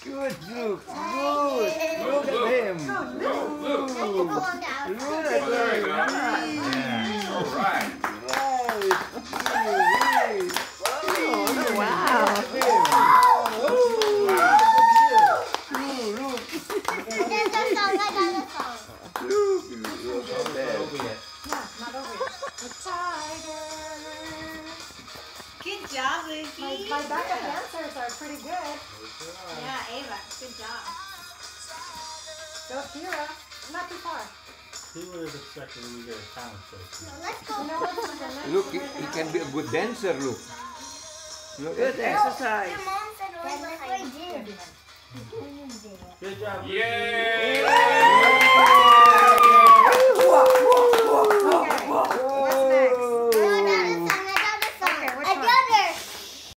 Good, Luke. Good. Look at him. Look. Look at There you him. go. Yeah. All right. Right. Wow. Good job, Lucy. My backup dancers are pretty good. Yeah, Ava, good job. Go Kira. Not too far. He would have expected we get a talent show. Let's go. You know what's the next Look, one? he can be a good dancer, look. Look Good at that. exercise. Your mom said it was like I did. Good job. Yay!